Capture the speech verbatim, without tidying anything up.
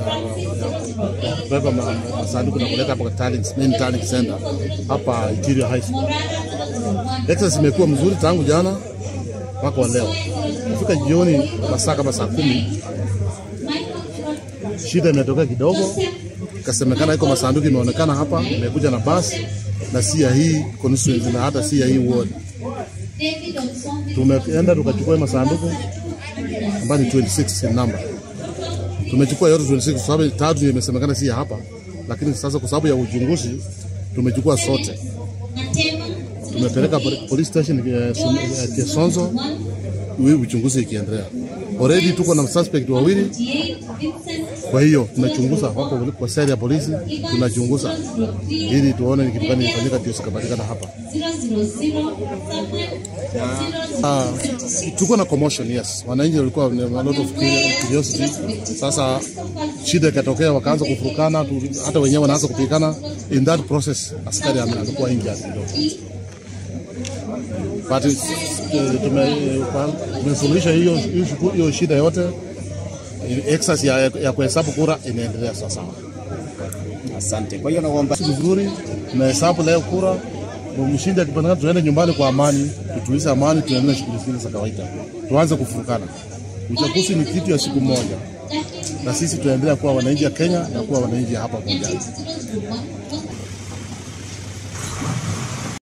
beba masanduku na kuleta hapa tallying main tallying center hapa Interior High School. Exercise imekuwa mzuri tangu jana mpaka wa leo. Kufika jioni masaa kama saa kumi shida imetokea kidogo, kasemekana iko masanduku imeonekana hapa, imekuja na bus na si ya hii constituency na hata si ya hii ward. Tumeenda tukachukua masanduku ambayo ni twenty-six in number. Tumechukua yote twenty-six kwa sababu tatu imesemekana si ya hapa, lakini sasa kwa sababu ya uchunguzi tumechukua sote. Tumepeleka police station ya Kisonzo, huyu uchunguzi ikiendelea. Already tuko na suspect wawili. Kwa hiyo tunachunguza wako kwa side ya polisi, tunachunguza ili tuone ni kitu gani kinafanyika ndio sikapatikana hapa. Ah, tuko na commotion, yes. Wananchi walikuwa na a lot of curiosity. Sasa shida ikatokea wakaanza kufurukana, hata wenyewe wanaanza kupigana. In that process askari alikuwa injured kidogo. But tumesuluhisha hiyo hiyo shida yote. Exercise ya, ya kuhesabu kura inaendelea sasa. Asante. Kwa hiyo naomba vizuri na hesabu leo kura, mshindi akipatikana tuende nyumbani kwa amani, tutulize amani, tuendelee shughuli zingine za kawaida. Tuanze kufurukana. Uchaguzi ni kitu ya siku moja. Na sisi tuendelea kuwa wananchi wa Kenya na kuwa wananchi hapa Bonchari.